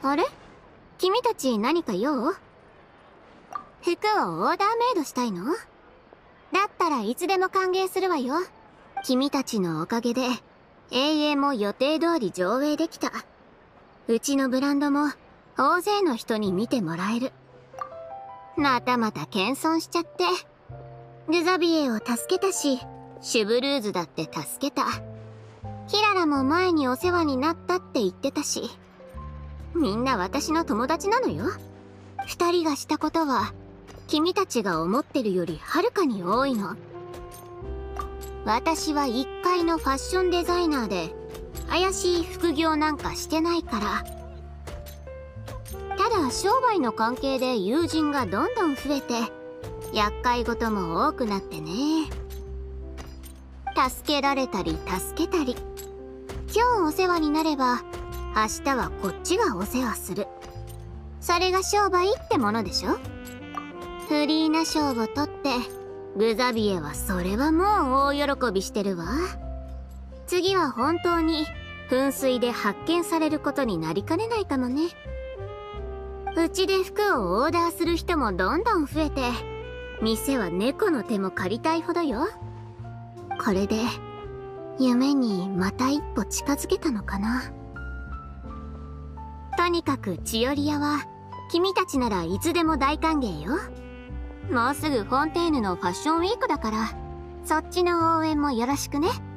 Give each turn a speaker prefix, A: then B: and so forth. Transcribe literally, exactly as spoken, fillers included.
A: あれ？君たち何か用？服をオーダーメイドしたいの？だったらいつでも歓迎するわよ。君たちのおかげで永遠も予定通り上映できた。うちのブランドも大勢の人に見てもらえる。またまた謙遜しちゃって。グザビエを助けたし、シュブルーズだって助けた。キララも前にお世話になったって言ってたし。みんな私の友達なのよ。二人がしたことは君たちが思ってるよりはるかに多いの。私は一階のファッションデザイナーで怪しい副業なんかしてないから。ただ商売の関係で友人がどんどん増えて厄介事も多くなってね。助けられたり助けたり。今日お世話になれば明日はこっちがお世話する。それが商売ってものでしょ。フリーな賞を取ってグザビエはそれはもう大喜びしてるわ。次は本当に噴水で発見されることになりかねないかもね。うちで服をオーダーする人もどんどん増えて、店は猫の手も借りたいほどよ。これで夢にまた一歩近づけたのかな。とにかくチオリアは君たちならいつでも大歓迎よ。もうすぐフォンテーヌのファッションウィークだから、そっちの応援もよろしくね。